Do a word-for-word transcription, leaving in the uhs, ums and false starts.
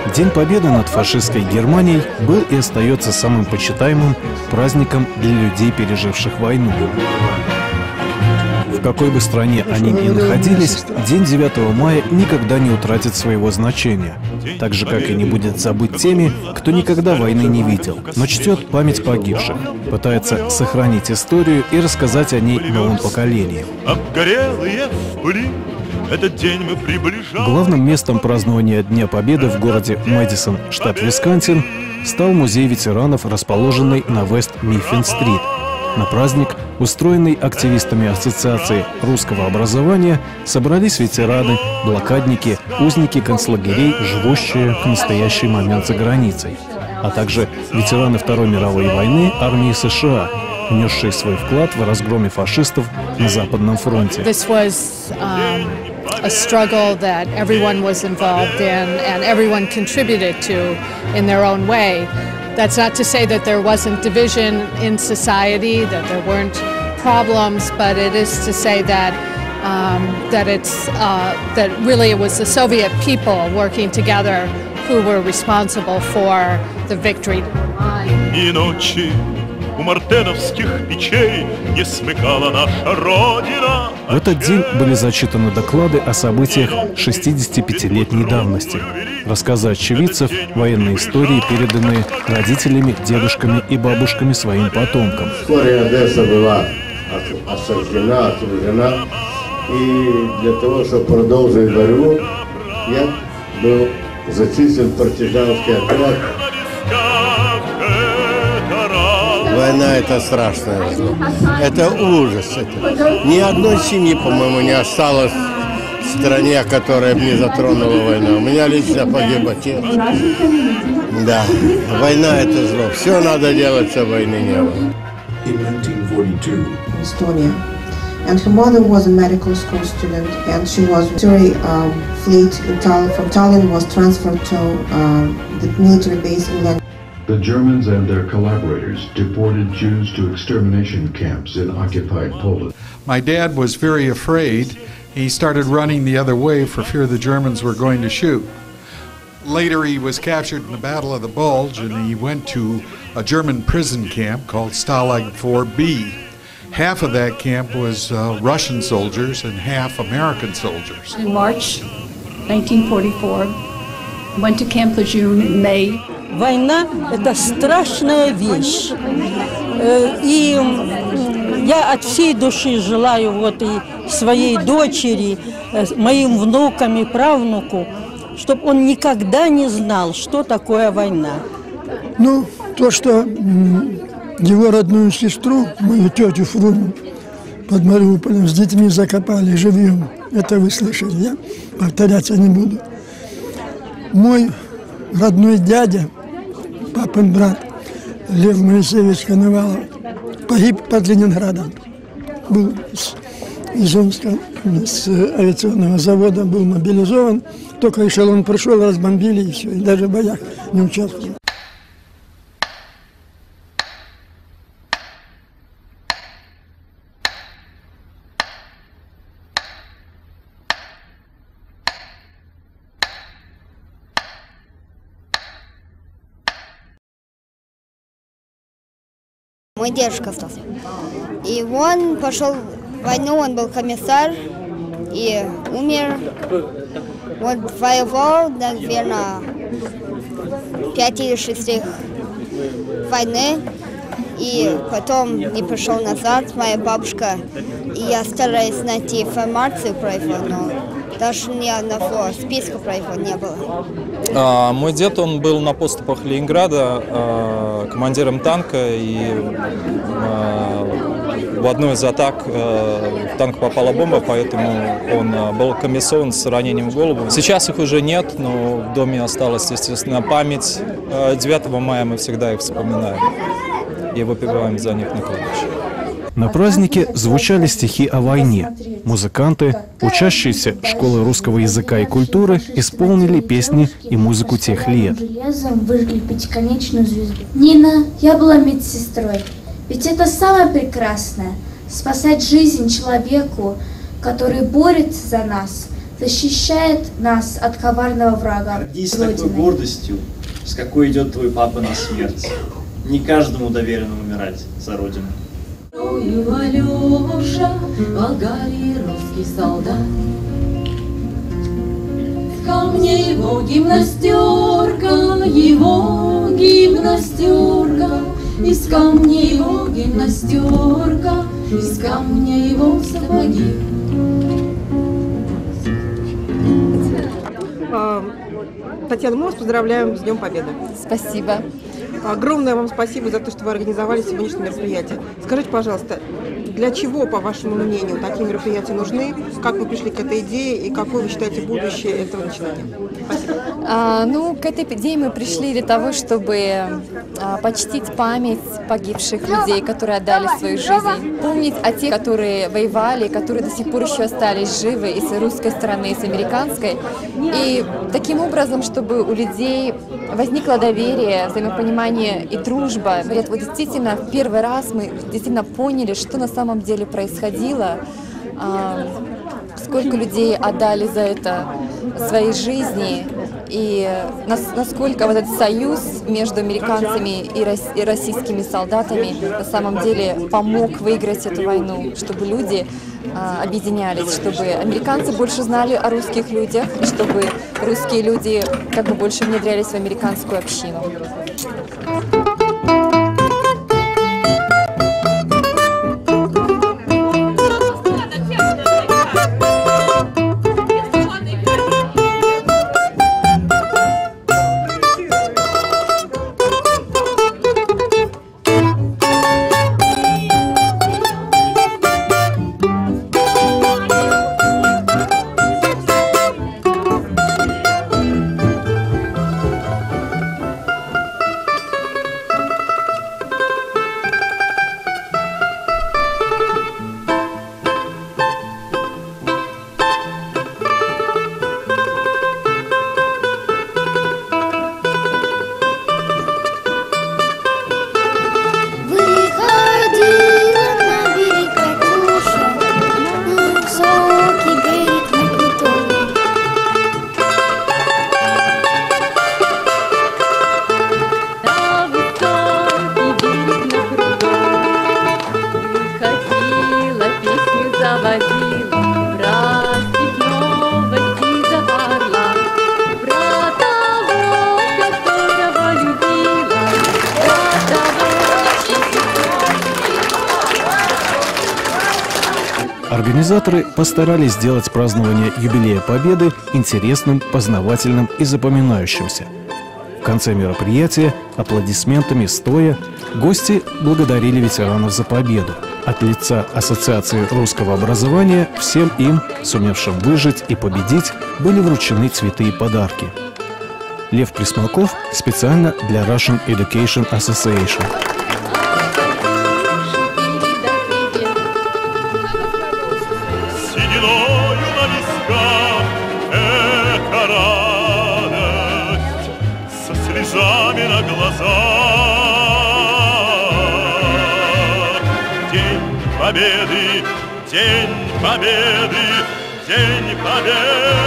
День Победы над фашистской Германией был и остается самым почитаемым праздником для людей, переживших войну. В какой бы стране они ни находились, день девятого мая никогда не утратит своего значения. Так же, как и не будет забыт теми, кто никогда войны не видел, но чтет память погибших, пытается сохранить историю и рассказать о ней новым поколениям. Этот день мы приближаем. Главным местом празднования Дня Победы в городе Мэдисон, штат Висконсин, стал музей ветеранов, расположенный на Вест-Миффин-стрит. На праздник, устроенный активистами Ассоциации русского образования, собрались ветераны, блокадники, узники концлагерей, живущие в настоящий момент за границей, а также ветераны Второй мировой войны армии США, внесшие свой вклад в разгроме фашистов на Западном фронте. A struggle that everyone was involved in and everyone contributed to in their own way. That's not to say that there wasn't division in society, that there weren't problems, but it is to say that um, that it's uh, that really it was the Soviet people working together who were responsible for the victory. У мартеновских печей не смыкала наша Родина. В этот день были зачитаны доклады о событиях шестидесятипятилетней давности, рассказы очевидцев, военные истории, переданные родителями, дедушками и бабушками своим потомкам. Вскоре Одесса была осаждена, окружена, и для того, чтобы продолжить борьбу, я был зачислен в партизанский отряд. Война — это страшное зло. Это ужас. Это. Ни одной семьи, по-моему, не осталось в стране, которая бы не затронула война. У меня лично погиб отец. Да, война — это зло. Все надо делать, чтобы войны не было. Estonia. And her mother was a medical school student, and she was military um, fleet in Tallinn. From Tallinn was transferred to um, the military base in London. The Germans and their collaborators deported Jews to extermination camps in occupied Poland. My dad was very afraid. He started running the other way for fear the Germans were going to shoot. Later he was captured in the Battle of the Bulge, and he went to a German prison camp called Stalag four B. Half of that camp was uh, Russian soldiers and half American soldiers. In March nineteen forty-four, went to Camp Lejeune in May. Война – это страшная вещь. И я от всей души желаю вот и своей дочери, моим внукам и правнуку, чтобы он никогда не знал, что такое война. Ну, то, что его родную сестру, мою тетю Фруму, под Мариуполем с детьми закопали живьем, это вы слышали, я повторяться не буду. Мой родной дядя, папин брат Лев Моисеевич Коновалов, погиб под Ленинградом. Был с Изюмского, с авиационного завода, был мобилизован. Только эшелон прошел, разбомбили и все, и даже в боях не участвовал. Мой дедушка остался. И он пошел в войну, он был комиссар и умер. Он воевал, наверное, пять или шесть войны. И потом не пошел назад, моя бабушка. И я стараюсь найти информацию про его, но даже ни одного списка про его не было. А, мой дед, он был на поступах Ленинграда а, командиром танка, и а, в одну из атак а, в танк попала бомба, поэтому он а, был комиссован с ранением в голову. Сейчас их уже нет, но в доме осталась, естественно, память. А, девятого мая мы всегда их вспоминаем и выпиваем за них на кладбище. На празднике звучали стихи о войне. Музыканты, учащиеся школы русского языка и культуры, исполнили песни и музыку тех лет. Выжгли пятиконечную звезду. Нина, я была медсестрой. Ведь это самое прекрасное — спасать жизнь человеку, который борется за нас, защищает нас от коварного врага. Гордись такой гордостью, с какой идет твой папа на смерть. Не каждому доверено умирать за Родину. Алеша, Болгарии русский солдат. С камня его гимнастерка, его гимнастерка, из камня его гимнастерка, из камня его сапоги. Татьяна, мы вас поздравляем с Днем Победы. Спасибо. Огромное вам спасибо за то, что вы организовали сегодняшнее мероприятие. Скажите, пожалуйста, для чего, по вашему мнению, такие мероприятия нужны? Как вы пришли к этой идее и какое вы считаете будущее этого начинания? Спасибо. А, ну, к этой идее мы пришли для того, чтобы а, почтить память погибших людей, которые отдали свою жизнь, помнить о тех, которые воевали, которые до сих пор еще остались живы и с русской стороны, и с американской. И таким образом, чтобы у людей возникло доверие, взаимопонимание и дружба. Вот, вот действительно, в первый раз мы действительно поняли, что на самом деле происходило, а, сколько людей отдали за это свои жизни, и насколько вот этот союз между американцами и российскими солдатами на самом деле помог выиграть эту войну, чтобы люди а, объединялись, чтобы американцы больше знали о русских людях, и чтобы русские люди как бы больше внедрялись в американскую общину. Организаторы постарались сделать празднование юбилея Победы интересным, познавательным и запоминающимся. В конце мероприятия, аплодисментами стоя, гости благодарили ветеранов за победу. От лица Ассоциации русского образования всем им, сумевшим выжить и победить, были вручены цветы и подарки. Лев Присмаков специально для Russian Education Association. На глазах. День Победы, День Победы, День Победы.